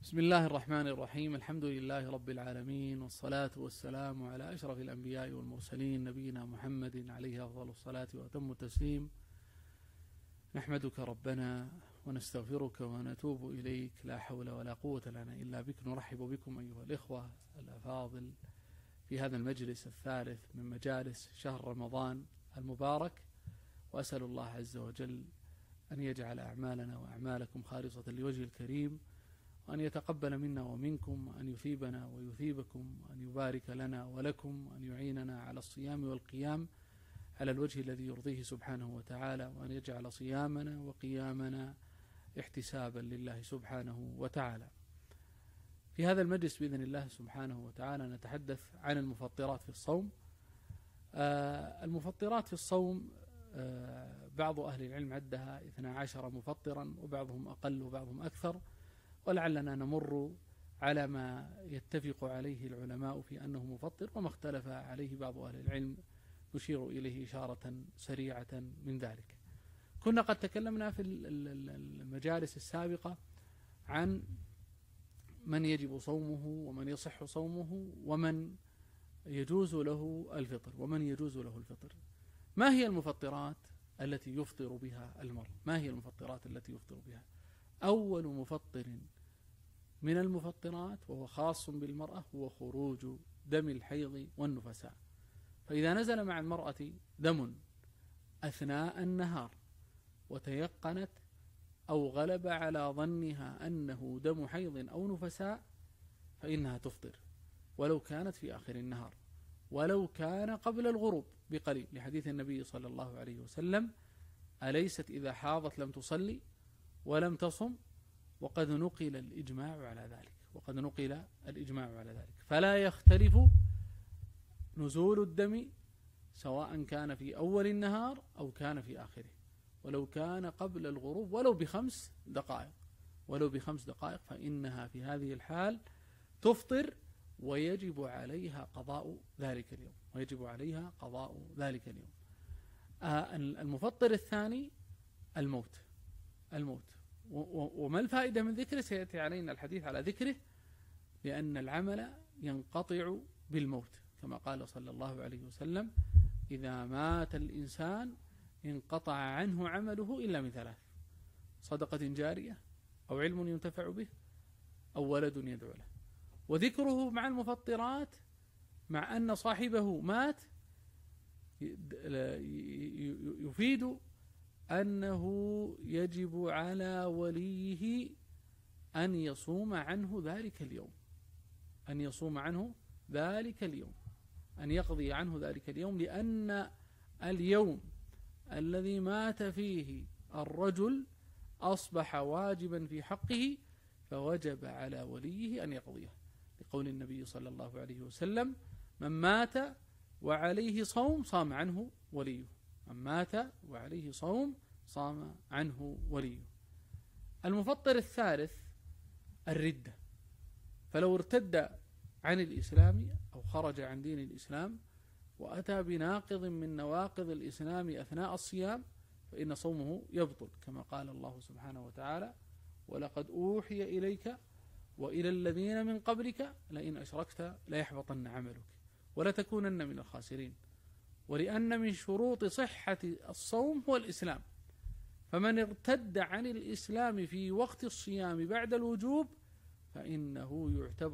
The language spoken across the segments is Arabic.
بسم الله الرحمن الرحيم. الحمد لله رب العالمين، والصلاة والسلام على أشرف الأنبياء والمرسلين، نبينا محمد عليه أفضل الصلاة وأتم التسليم. نحمدك ربنا ونستغفرك ونتوب إليك، لا حول ولا قوة لنا إلا بك. نرحب بكم أيها الإخوة الأفاضل في هذا المجلس الثالث من مجالس شهر رمضان المبارك، وأسأل الله عز وجل أن يجعل أعمالنا وأعمالكم خالصة لوجه الكريم، وأن يتقبل منا ومنكم، وأن يثيبنا ويثيبكم، وأن يبارك لنا ولكم، وأن يعيننا على الصيام والقيام على الوجه الذي يرضيه سبحانه وتعالى، وأن يجعل صيامنا وقيامنا احتسابا لله سبحانه وتعالى. في هذا المجلس بإذن الله سبحانه وتعالى نتحدث عن المفطرات في الصوم. المفطرات في الصوم بعض أهل العلم عدها 12 مفطرا، وبعضهم أقل وبعضهم أكثر، ولعلنا نمر على ما يتفق عليه العلماء في أنه مفطر، وما اختلف عليه بعض أهل العلم نشير إليه إشارة سريعة من ذلك. كنا قد تكلمنا في المجالس السابقة عن من يجب صومه ومن يصح صومه ومن يجوز له الفطر ومن يجوز له الفطر. ما هي المفطرات التي يفطر بها المرء؟ ما هي المفطرات التي يفطر بها؟ أول مفطر من المفطرات وهو خاص بالمرأة هو خروج دم الحيض والنفساء. فإذا نزل مع المرأة دم أثناء النهار وتيقنت أو غلب على ظنها أنه دم حيض أو نفساء فإنها تفطر، ولو كانت في آخر النهار، ولو كان قبل الغروب بقليل، لحديث النبي صلى الله عليه وسلم: أليست إذا حاضت لم تصلي ولم تصم؟ وقد نقل الإجماع على ذلك. فلا يختلف نزول الدم سواء كان في أول النهار أو كان في آخره، ولو كان قبل الغروب ولو بخمس دقائق فإنها في هذه الحال تفطر، ويجب عليها قضاء ذلك اليوم. المفطر الثاني الموت. وما الفائدة من ذكره؟ سيأتي علينا الحديث على ذكره، لأن العمل ينقطع بالموت، كما قال صلى الله عليه وسلم: إذا مات الإنسان انقطع عنه عمله إلا من 3: صدقة جارية، أو علم ينتفع به، أو ولد يدعو له. وذكره مع المفطرات مع أن صاحبه مات يفيد أنه يجب على وليه أن يصوم عنه ذلك اليوم، أن يقضي عنه ذلك اليوم، لأن اليوم الذي مات فيه الرجل أصبح واجبا في حقه، فوجب على وليه أن يقضيه، لقول النبي صلى الله عليه وسلم: من مات وعليه صوم صام عنه وليه. المفطر الثالث الردة. فلو ارتد عن الإسلام أو خرج عن دين الإسلام وأتى بناقض من نواقض الإسلام أثناء الصيام فإن صومه يبطل، كما قال الله سبحانه وتعالى: ولقد أوحي إليك وإلى الذين من قبلك لئن أشركت ليحبطن عملك ولتكونن من الخاسرين. ولأن من شروط صحة الصوم هو الإسلام، فمن ارتد عن الإسلام في وقت الصيام بعد الوجوب فإنه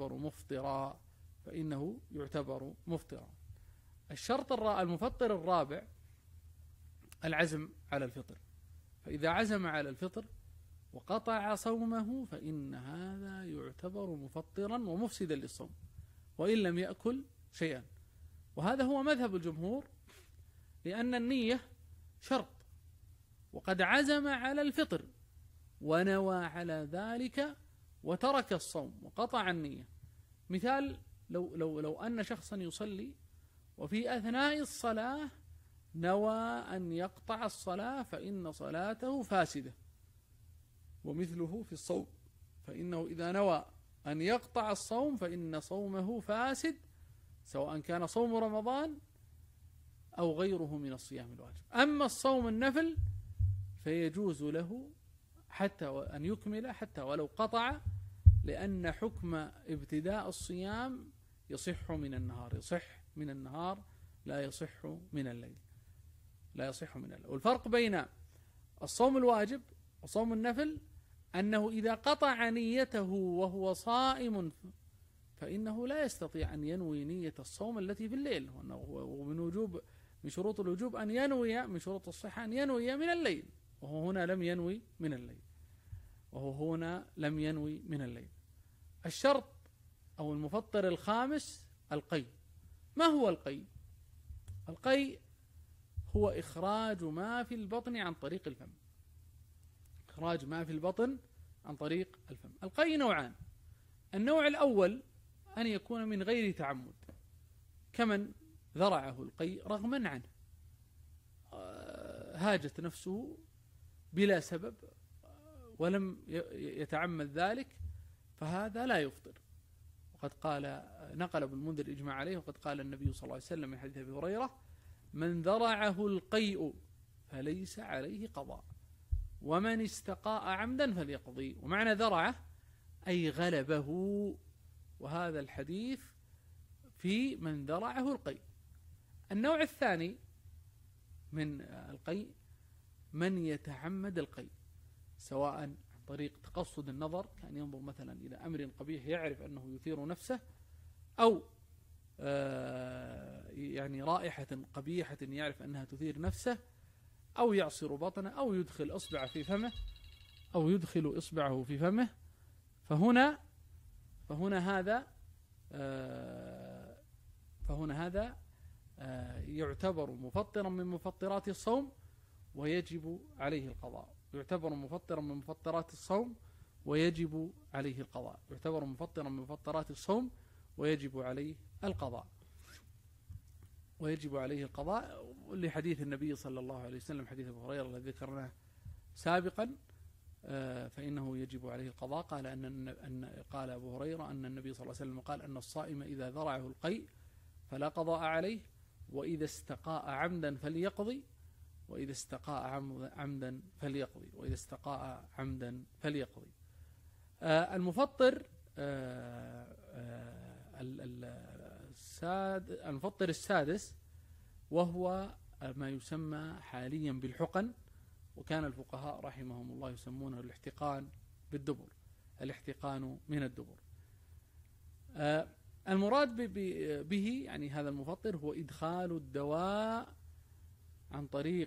يعتبر مفطرا. المفطر الرابع العزم على الفطر. فإذا عزم على الفطر وقطع صومه فإن هذا يعتبر مفطرا ومفسدا للصوم، وإن لم يأكل شيئا. وهذا هو مذهب الجمهور، لأن النية شرط، وقد عزم على الفطر ونوى على ذلك وترك الصوم وقطع النية. مثال: لو أن شخصا يصلي وفي أثناء الصلاة نوى أن يقطع الصلاة فإن صلاته فاسدة. ومثله في الصوم، فإنه إذا نوى أن يقطع الصوم فإن صومه فاسد، سواء كان صوم رمضان أو غيره من الصيام الواجب. أما الصوم النفل فيجوز له حتى أن يكمل، حتى ولو قطع لأن حكم ابتداء الصيام يصح من النهار، يصح من النهار، لا يصح من الليل، لا يصح من الليل. والفرق بين الصوم الواجب وصوم النفل أنه إذا قطع نيته وهو صائم فإنه لا يستطيع أن ينوي نية الصوم التي في الليل، من شروط الوجوب أن ينوي، من شروط الصحة أن ينوي من الليل، وهو هنا لم ينوي من الليل، وهو هنا لم ينوي من الليل. الشرط أو المفطر الخامس القي. ما هو القي؟ القي هو إخراج ما في البطن عن طريق الفم، إخراج ما في البطن عن طريق الفم. القي نوعان: النوع الأول أن يكون من غير تعمد، كمن ذرعه القي رغما عنه، هاجت نفسه بلا سبب ولم يتعمد ذلك، فهذا لا يفطر. وقد قال، نقل ابن المنذر الإجماع عليه، وقد قال النبي صلى الله عليه وسلم من حديث أبي هريرة: من ذرعه القيء فليس عليه قضاء، ومن استقاء عمدا فليقضي. ومعنى ذرعه أي غلبه، وهذا الحديث في من ذرعه القيء. النوع الثاني من القيء من يتعمد القيء، سواء عن طريق تقصد النظر، كان ينظر مثلا إلى أمر قبيح يعرف أنه يثير نفسه، أو يعني رائحة قبيحة يعرف أنها تثير نفسه، أو يعصر بطنه، أو يدخل إصبعه في فمه، أو يدخل إصبعه في فمه، فهنا هذا يعتبر مفطرا من مفطرات الصوم ويجب عليه القضاء، يعتبر مفطرا من مفطرات الصوم ويجب عليه القضاء، يعتبر مفطرا من مفطرات الصوم ويجب عليه القضاء، ويجب عليه القضاء لحديث النبي صلى الله عليه وسلم، حديث أبي هريرة الذي ذكرناه سابقا، فإنه يجب عليه القضاء. قال أبو هريرة أن النبي صلى الله عليه وسلم قال أن الصائم إذا ذرعه القيء فلا قضاء عليه، وإذا استقاء عمدا فليقضي، وإذا استقاء عمدا فليقضي، وإذا استقاء عمدا فليقضي. المفطر المفطر السادس وهو ما يسمى حاليا بالحقن، وكان الفقهاء رحمهم الله يسمونه الاحتقان بالدبر، الاحتقان من الدبر. المراد به يعني هذا المفطر هو إدخال الدواء عن طريق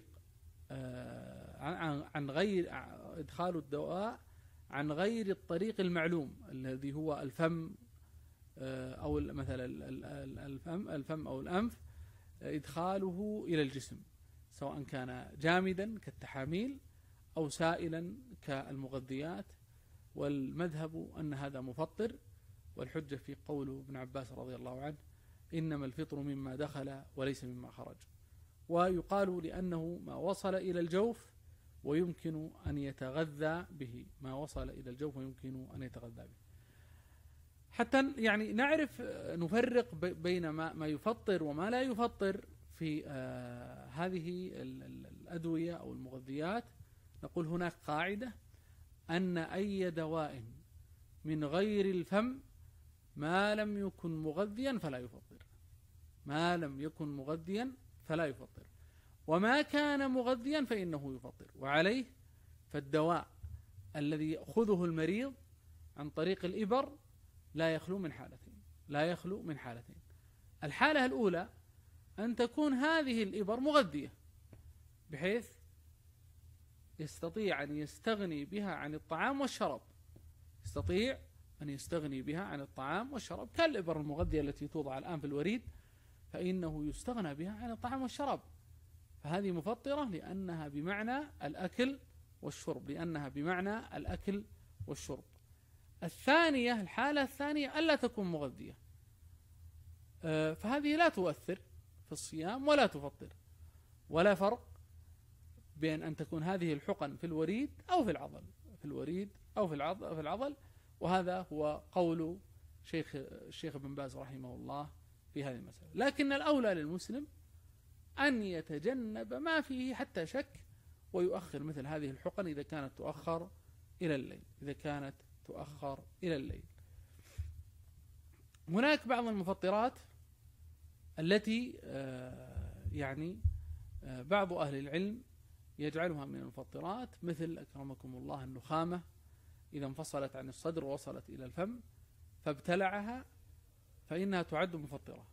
عن غير إدخال الدواء عن غير الطريق المعلوم الذي هو الفم، أو مثلا الفم أو الأنف، إدخاله إلى الجسم، سواء كان جامدا كالتحاميل أو سائلا كالمغذيات. والمذهب أن هذا مفطر، والحجة في قول ابن عباس رضي الله عنه: إنما الفطر مما دخل وليس مما خرج. ويقال لأنه ما وصل إلى الجوف ويمكن أن يتغذى به، ما وصل إلى الجوف ويمكن أن يتغذى به. حتى يعني نعرف نفرق بين ما يفطر وما لا يفطر في هذه الأدوية أو المغذيات. نقول هناك قاعدة أن أي دواء من غير الفم ما لم يكن مغذيا فلا يفطر، ما لم يكن مغذيا فلا يفطر، وما كان مغذيا فإنه يفطر. وعليه فالدواء الذي يأخذه المريض عن طريق الإبر لا يخلو من حالتين، لا يخلو من حالتين. الحالة الأولى أن تكون هذه الإبر مغذية بحيث يستطيع أن يستغني بها عن الطعام والشراب، يستطيع أن يستغني بها عن الطعام والشراب، كالإبر المغذية التي توضع الآن في الوريد، فإنه يستغنى بها عن الطعام والشراب، فهذه مفطرة لأنها بمعنى الأكل والشرب، لأنها بمعنى الأكل والشرب. الثانية، الحالة الثانية ألا تكون مغذية، فهذه لا تؤثر في الصيام ولا تفطر، ولا فرق بين أن تكون هذه الحقن في الوريد أو في العضل، في الوريد أو في العضل. وهذا هو قول الشيخ ابن باز رحمه الله في هذه المسألة. لكن الأولى للمسلم أن يتجنب ما فيه حتى شك، ويؤخر مثل هذه الحقن إذا كانت تؤخر إلى الليل، إذا كانت تؤخر إلى الليل. هناك بعض المفطرات التي يعني بعض أهل العلم يجعلها من المفطرات، مثل أكرمكم الله النخامة إذا انفصلت عن الصدر ووصلت إلى الفم فابتلعها فإنها تعد مفطرة.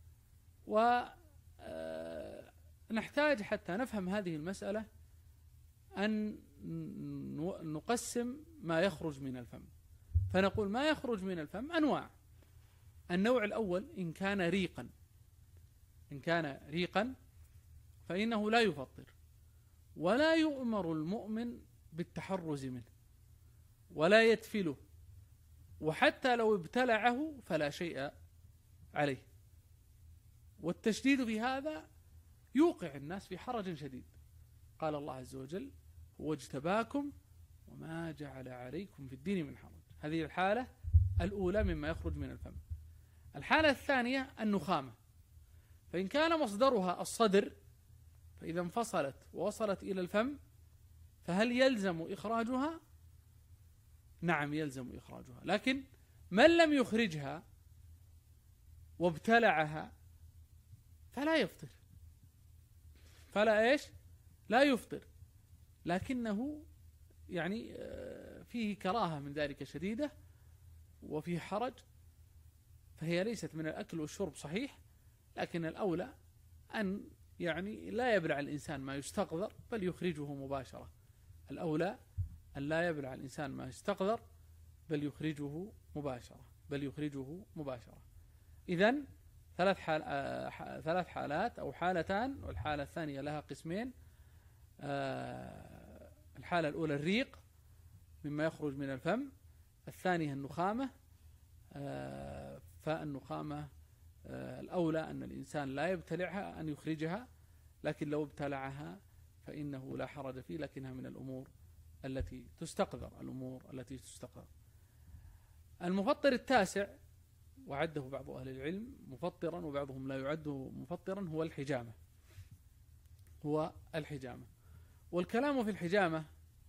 ونحتاج حتى نفهم هذه المسألة أن نقسم ما يخرج من الفم، فنقول ما يخرج من الفم أنواع. النوع الأول إن كان ريقا فإنه لا يفطر، ولا يؤمر المؤمن بالتحرز منه ولا يتفله، وحتى لو ابتلعه فلا شيء عليه. والتشديد في هذا يوقع الناس في حرج شديد. قال الله عز وجل: هو اجتباكم وما جعل عليكم في الدين من حرج. هذه الحالة الأولى مما يخرج من الفم. الحالة الثانية النخامة، فإن كان مصدرها الصدر فإذا انفصلت ووصلت إلى الفم فهل يلزم إخراجها؟ نعم يلزم إخراجها، لكن من لم يخرجها وابتلعها فلا يفطر، لا يفطر، لكنه يعني فيه كراهة من ذلك شديدة وفيه حرج، فهي ليست من الأكل والشرب صحيح، لكن الأولى أن يعني لا يبلع الإنسان ما يستقذر بل يخرجه مباشرة. الأولى أن لا يبلع الإنسان ما يستقذر بل يخرجه مباشرة. إذن ثلاث حالات أو حالتان، والحالة الثانية لها قسمين. الحالة الأولى الريق مما يخرج من الفم، الثانية النخامة. فالنخامة الأولى أن الإنسان لا يبتلعها، أن يخرجها، لكن لو ابتلعها فإنه لا حرج فيه، لكنها من الأمور التي تستقذر. المفطر التاسع وعده بعض أهل العلم مفطرا وبعضهم لا يعده مفطرا هو الحجامة. والكلام في الحجامة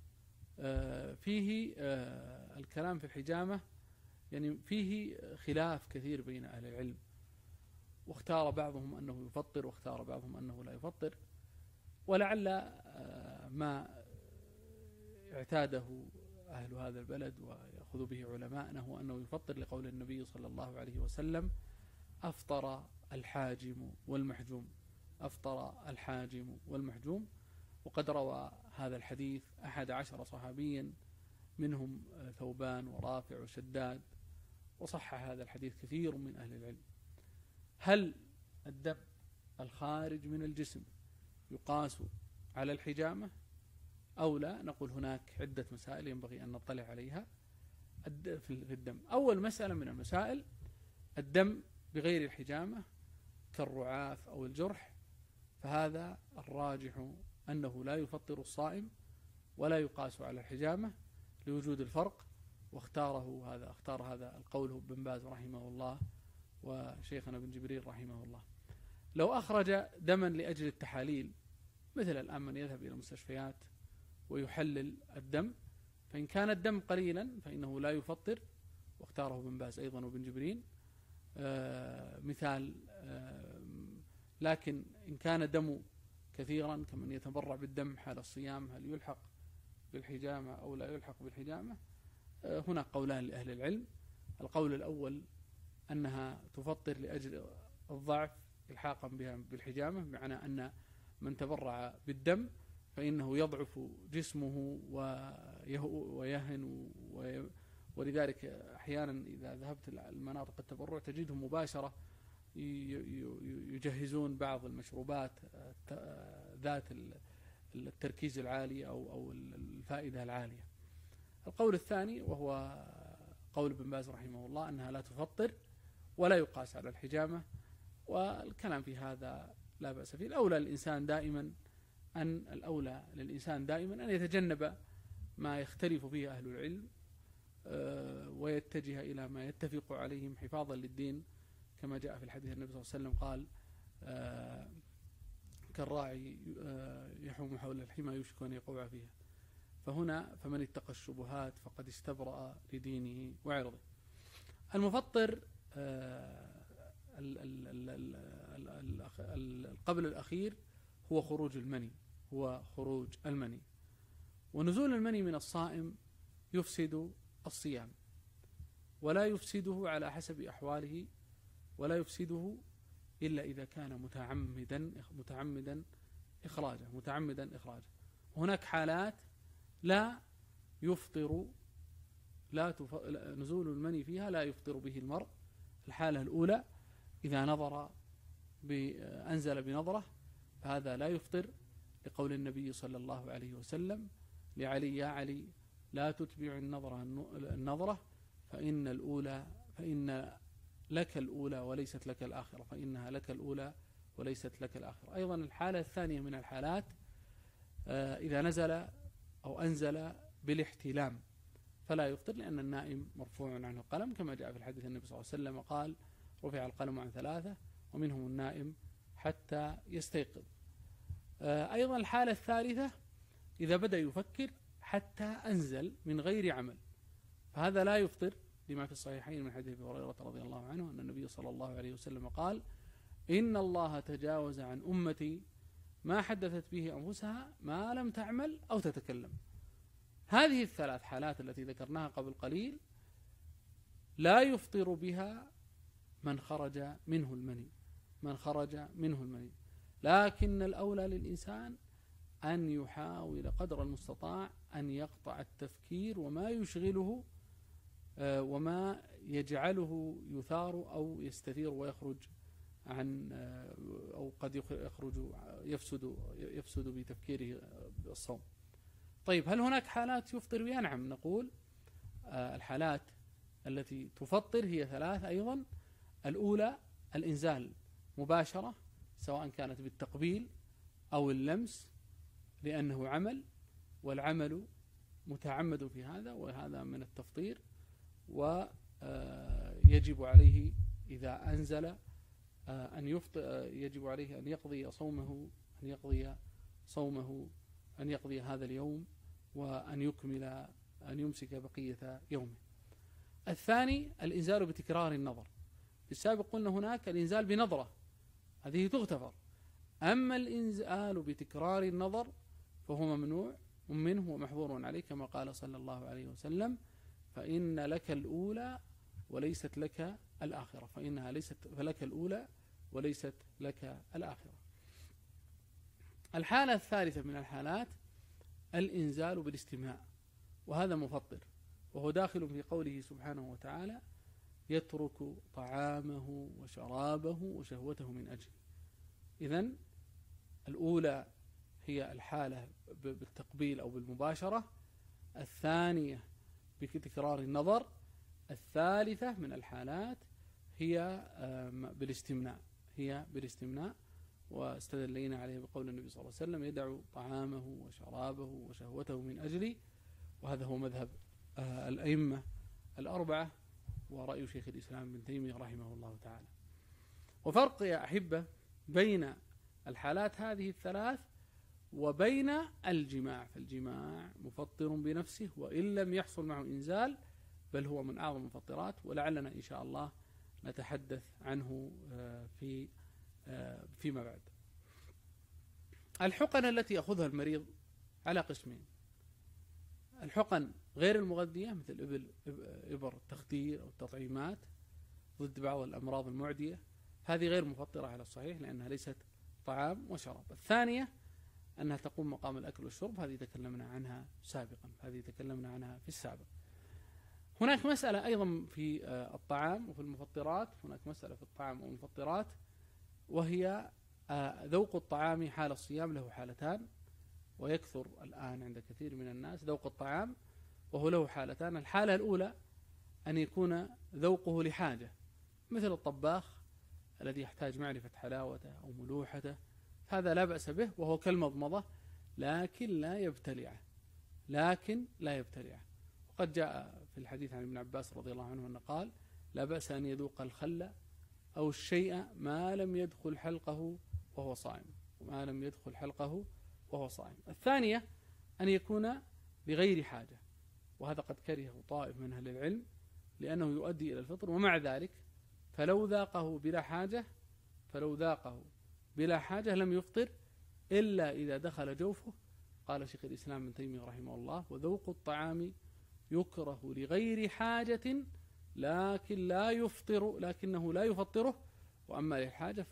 الكلام في الحجامة يعني فيه خلاف كثير بين أهل العلم، واختار بعضهم أنه يفطر واختار بعضهم أنه لا يفطر، ولعل ما اعتاده أهل هذا البلد ويأخذ به علماءنا هو أنه يفطر لقول النبي صلى الله عليه وسلم: أفطر الحاجم والمحجوم. وقد روى هذا الحديث 11 صحابيا منهم ثوبان ورافع وشداد، وصح هذا الحديث كثير من أهل العلم. هل الدم الخارج من الجسم يقاس على الحجامة أو لا؟ نقول هناك عدة مسائل ينبغي أن نطلع عليها في الدم. أول مسألة من المسائل: الدم بغير الحجامة كالرعاف أو الجرح، فهذا الراجح أنه لا يفطر الصائم ولا يقاس على الحجامة لوجود الفرق، اختار هذا القول ابن باز رحمه الله وشيخنا بن جبريل رحمه الله. لو أخرج دما لأجل التحاليل، مثل الآن من يذهب إلى المستشفيات ويحلل الدم، فإن كان الدم قليلا فإنه لا يفطر، واختاره ابن باز أيضا وابن جبريل مثال. لكن إن كان دم كثيرا كمن يتبرع بالدم حال الصيام، هل يلحق بالحجامة أو لا يلحق بالحجامة؟ هناك قولان لأهل العلم. القول الأول أنها تفطر لأجل الضعف إلحاقا بها بالحجامة، بمعنى أن من تبرع بالدم فإنه يضعف جسمه ويهن، ولذلك أحيانا إذا ذهبت المناطق التبرع تجدهم مباشرة يجهزون بعض المشروبات ذات التركيز العالي أو الفائدة العالية. القول الثاني وهو قول ابن باز رحمه الله أنها لا تفطر ولا يقاس على الحجامة، والكلام في هذا لا بأس فيه. الأولى للإنسان دائما أن يتجنب ما يختلف فيه أهل العلم ويتجه إلى ما يتفق عليهم حفاظا للدين، كما جاء في الحديث النبي صلى الله عليه وسلم قال: كالراعي يحوم حول الحمى يوشك أن يقوع فيها. فمن اتقى الشبهات فقد استبرأ لدينه وعرضه. المفطر القبل الأخير هو خروج المني، ونزول المني من الصائم يفسد الصيام، ولا يفسده على حسب أحواله، ولا يفسده إلا إذا كان متعمدا إخراجه. هناك حالات لا يفطر نزول المني فيها لا يفطر به المرء. الحالة الأولى إذا أنزل بنظرة فهذا لا يفطر، لقول النبي صلى الله عليه وسلم لعلي: يا علي لا تتبع النظرة فإن لك الأولى وليست لك الآخرة، فإنها لك الأولى وليست لك الآخرة. أيضا الحالة الثانية من الحالات إذا نزل أو أنزل بالاحتلام فلا يفطر، لأن النائم مرفوع عنه القلم، كما جاء في الحديث النبي صلى الله عليه وسلم قال: رفع القلم عن 3 ومنهم النائم حتى يستيقظ. أيضا الحالة الثالثة إذا بدأ يفكر حتى أنزل من غير عمل، فهذا لا يفطر، لما في الصحيحين من حديث أبي هريرة رضي الله عنه أن النبي صلى الله عليه وسلم قال: إن الله تجاوز عن أمتي ما حدثت به أنفسها ما لم تعمل أو تتكلم. هذه الثلاث حالات التي ذكرناها قبل قليل لا يفطر بها من خرج منه المني، لكن الأولى للإنسان أن يحاول قدر المستطاع أن يقطع التفكير وما يشغله وما يجعله يثار أو يستثير ويخرج عن أو قد يفسد بتفكيره الصوم. طيب، هل هناك حالات يفطر بها؟ نعم، نقول الحالات التي تفطر هي 3 أيضا. الأولى الإنزال مباشرة، سواء كانت بالتقبيل أو اللمس، لأنه عمل، والعمل متعمد في هذا، وهذا من التفطير، ويجب عليه إذا أنزل يجب عليه أن يقضي صومه، أن يقضي هذا اليوم، وأن يمسك بقية يومه. الثاني الإنزال بتكرار النظر. في السابق قلنا هناك الإنزال بنظرة، هذه تغتفر. أما الإنزال بتكرار النظر فهو ممنوع منه ومحظور عليه، كما قال صلى الله عليه وسلم: فإن لك الأولى وليست لك الآخرة، فلك الأولى وليست لك الآخرة. الحالة الثالثة من الحالات الإنزال بالاستماع، وهذا مفطر، وهو داخل في قوله سبحانه وتعالى: يترك طعامه وشرابه وشهوته من أجله. إذن الأولى هي الحالة بالتقبيل أو بالمباشرة، الثانية بتكرار النظر، الثالثة من الحالات هي بالاستمناء، واستدلينا عليه بقول النبي صلى الله عليه وسلم: يدع طعامه وشرابه وشهوته من أجلي، وهذا هو مذهب الأئمة الأربعة ورأي شيخ الإسلام ابن تيمية رحمه الله تعالى. وفرق يا أحبة بين الحالات هذه الثلاث وبين الجماع، فالجماع مفطر بنفسه وإن لم يحصل معه إنزال، بل هو من أعظم المفطرات، ولعلنا إن شاء الله نتحدث عنه فيما بعد. الحقن التي يأخذها المريض على قسمين: الحقن غير المغذية مثل إبر التخدير أو التطعيمات ضد بعض الأمراض المعدية، هذه غير مفطرة على الصحيح لأنها ليست طعام وشراب. الثانية أنها تقوم مقام الأكل والشرب، هذه تكلمنا عنها في السابق. هناك مسألة أيضا في الطعام وفي المفطرات، هناك مسألة في الطعام والمفطرات، وهي ذوق الطعام حال الصيام له حالتان، ويكثر الآن عند كثير من الناس ذوق الطعام وهو له حالتان. الحالة الأولى أن يكون ذوقه لحاجة، مثل الطباخ الذي يحتاج معرفة حلاوته أو ملوحته، هذا لا بأس به وهو كالمضمضة، لكن لا يبتلعه. وقد جاء في الحديث عن ابن عباس رضي الله عنه أنه قال: لا بأس أن يذوق الخل أو الشيء ما لم يدخل حلقه وهو صائم. الثانية أن يكون لغير حاجة، وهذا قد كرهه طائف من أهل العلم لأنه يؤدي إلى الفطر. ومع ذلك فلو ذاقه بلا حاجة لم يفطر إلا إذا دخل جوفه. قال شيخ الإسلام ابن تيمية رحمه الله: وذوق الطعام يكره لغير حاجة لكنه لا يفطره، وأما للحاجة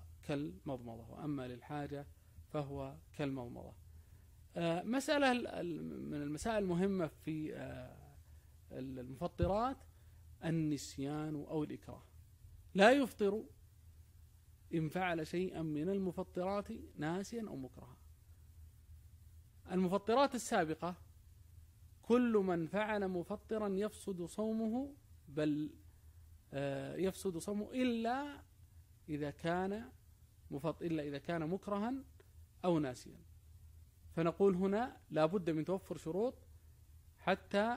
فهو كالمضمضة. مسألة من المسائل المهمة في المفطرات النسيان أو الإكراه. لا يفطر إن فعل شيئا من المفطرات ناسيا أو مكرها. المفطرات السابقة كل من فعل مفطرا يفسد صومه، إلا إذا كان مكرها أو ناسيا. فنقول هنا لا بد من توفر شروط حتى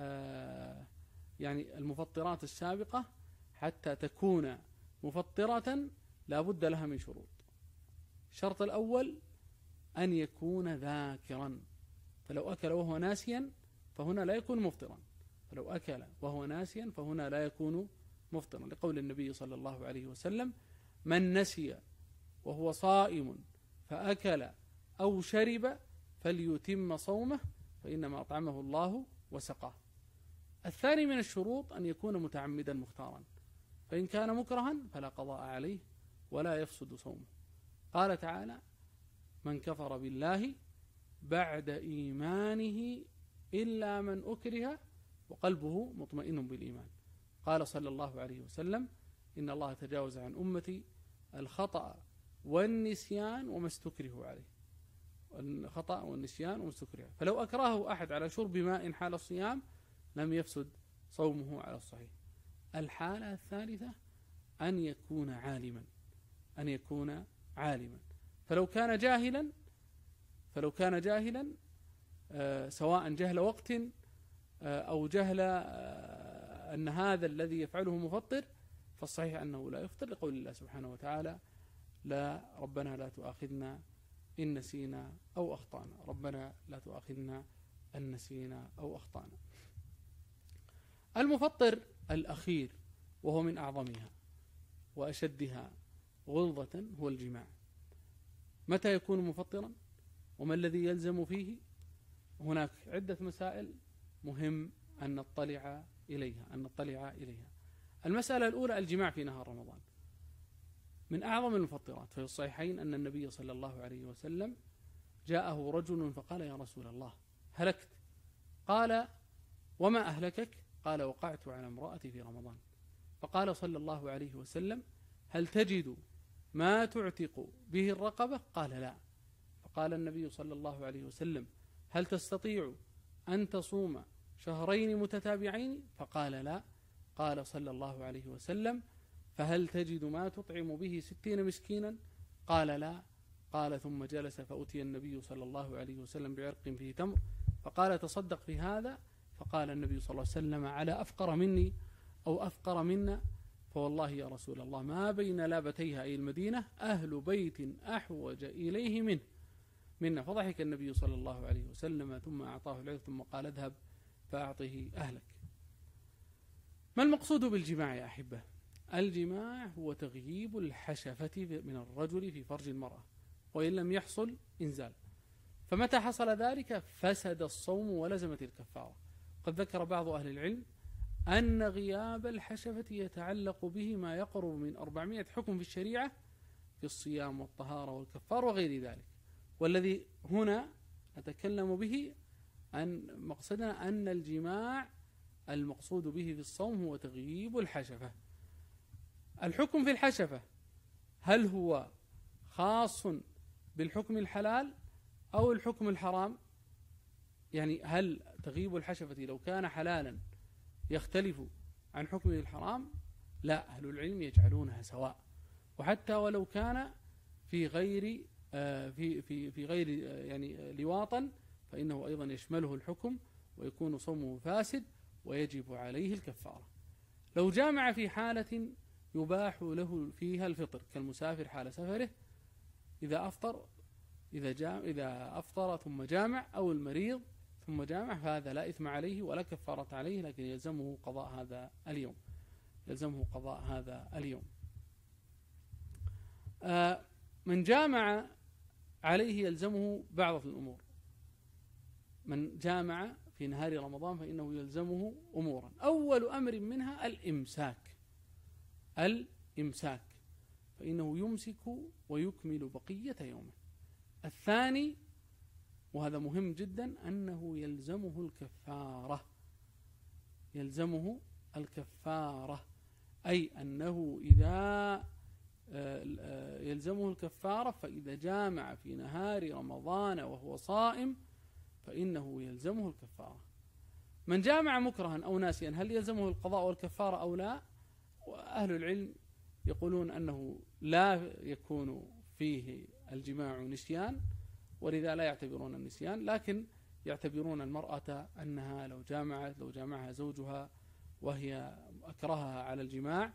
يعني المفطرات السابقة حتى تكون مفطرة لا بد لها من شروط. الشرط الأول أن يكون ذاكرا، فلو أكل وهو ناسيا فهنا لا يكون مفطرا، لقول النبي صلى الله عليه وسلم: من نسي وهو صائم فأكل أو شرب فليتم صومه فإنما أطعمه الله وسقاه. الثاني من الشروط أن يكون متعمدا مختارا، فإن كان مكرها فلا قضاء عليه ولا يفسد صومه. قال تعالى: من كفر بالله بعد إيمانه إلا من أكره وقلبه مطمئن بالإيمان. قال صلى الله عليه وسلم: إن الله تجاوز عن أمتي الخطأ والنسيان وما استكرهوا عليه. فلو أكرهه أحد على شرب ماء حال الصيام لم يفسد صومه على الصحيح. الحالة الثالثة أن يكون عالما. فلو كان جاهلا سواء جهل وقت أو جهل أن هذا الذي يفعله مفطر، فالصحيح أنه لا يفطر، لقول الله سبحانه وتعالى: ربنا لا تؤاخذنا إن نسينا أو أخطأنا. المفطر الأخير وهو من أعظمها وأشدها غلظة هو الجماع. متى يكون مفطرا وما الذي يلزم فيه؟ هناك عدة مسائل مهم أن نطلع إليها. المسألة الأولى: الجماع في نهار رمضان من أعظم المفطرات. في الصحيحين أن النبي صلى الله عليه وسلم جاءه رجل فقال: يا رسول الله هلكت. قال: وما أهلكك؟ قال: وقعت على امرأتي في رمضان. فقال صلى الله عليه وسلم: هل تجد ما تعتق به الرقبة؟ قال: لا. فقال النبي صلى الله عليه وسلم: هل تستطيع أن تصوم شهرين متتابعين؟ فقال: لا. قال صلى الله عليه وسلم: فهل تجد ما تطعم به 60 مسكينا؟ قال: لا. قال: ثم جلس فأتي النبي صلى الله عليه وسلم بعرق فيه تمر فقال: تصدق في هذا. فقال النبي صلى الله عليه وسلم: على أفقر مني أو أفقر منا؟ فوالله يا رسول الله ما بين لابتيها أي المدينة أهل بيت أحوج إليه منا. فضحك النبي صلى الله عليه وسلم ثم أعطاه العذر ثم قال: اذهب فأعطه أهلك. ما المقصود بالجماع يا أحبة؟ الجماع هو تغييب الحشفة من الرجل في فرج المرأة، وإن لم يحصل إنزال. فمتى حصل ذلك فسد الصوم ولزمت الكفارة. قد ذكر بعض أهل العلم أن غياب الحشفة يتعلق به ما يقرب من 400 حكم في الشريعة في الصيام والطهارة والكفار وغير ذلك. والذي هنا نتكلم به أن مقصدنا أن الجماع المقصود به في الصوم هو تغييب الحشفة. الحكم في الحشفة هل هو خاص بالحكم الحلال أو الحكم الحرام؟ يعني هل تغييب الحشفة لو كان حلالا يختلف عن حكمه الحرام؟ لا، أهل العلم يجعلونها سواء، وحتى ولو كان في غير يعني لواطا فإنه أيضا يشمله الحكم ويكون صومه فاسد ويجب عليه الكفارة. لو جامع في حالة يباح له فيها الفطر كالمسافر حال سفره إذا أفطر ثم جامع، أو المريض ثم جامع فهذا لا إثم عليه ولا كفارة عليه، لكن يلزمه قضاء هذا اليوم، يلزمه قضاء هذا اليوم. من جامع عليه يلزمه بعض الأمور. من جامع في نهار رمضان فإنه يلزمه أمورا، أول أمر منها الإمساك، فإنه يمسك ويكمل بقية يومه. الثاني وهذا مهم جدا أنه يلزمه الكفارة، أي أنه إذا يلزمه الكفارة، فإذا جامع في نهار رمضان وهو صائم فإنه يلزمه الكفارة. من جامع مكرها أو ناسيا هل يلزمه القضاء والكفارة أو لا؟ وأهل العلم يقولون أنه لا يكون فيه الجماع نسيان، ولذا لا يعتبرون النسيان، لكن يعتبرون المرأة أنها لو جامعها زوجها وهي أكرهها على الجماع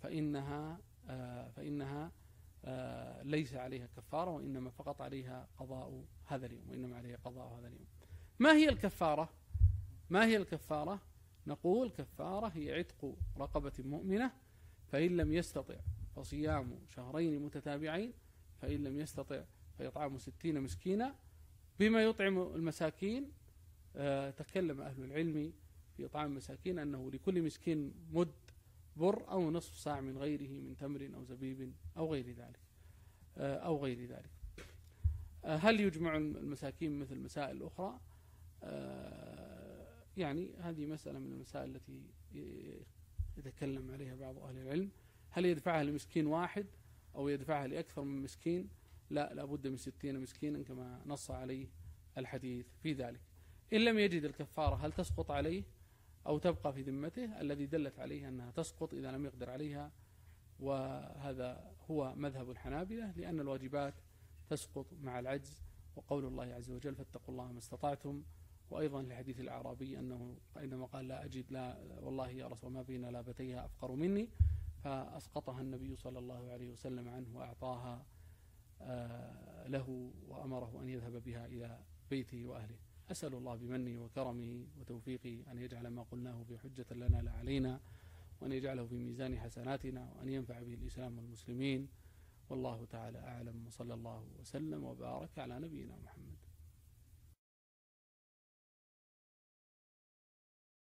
فإنها ليس عليها كفارة، وإنما فقط عليها قضاء هذا اليوم. ما هي الكفارة؟ نقول كفارة هي عتق رقبة مؤمنة، فإن لم يستطع فصيام شهرين متتابعين، فإن لم يستطع فيطعم 60 مسكينا. بما يطعم المساكين تكلم أهل العلم في إطعام المساكين أنه لكل مسكين مد بر أو نصف صاع من غيره من تمر أو زبيب أو غير ذلك. هل يجمع المساكين مثل المسائل الأخرى؟ يعني هذه مسألة من المسائل التي يتكلم عليها بعض أهل العلم. هل يدفعها لمسكين واحد أو يدفعها لأكثر من مسكين؟ لا بد من 60 مسكينا كما نص عليه الحديث في ذلك. إن لم يجد الكفارة هل تسقط عليه أو تبقى في ذمته؟ الذي دلت عليه أنها تسقط إذا لم يقدر عليها، وهذا هو مذهب الحنابلة، لأن الواجبات تسقط مع العجز، وقول الله عز وجل فاتقوا الله ما استطعتم. وأيضا لحديث الأعرابي أنه عندما قال لا أجد، لا والله يا رسول ما بين لابتيها أفقر مني، فأسقطها النبي صلى الله عليه وسلم عنه وأعطاها له وأمره أن يذهب بها إلى بيته وأهله. أسأل الله بمنه وكرمه وتوفيقه أن يجعل ما قلناه بحجة لنا لا علينا، وأن يجعله في ميزان حسناتنا، وأن ينفع به الإسلام والمسلمين. والله تعالى أعلم، وصلى الله وسلم وبارك على نبينا محمد.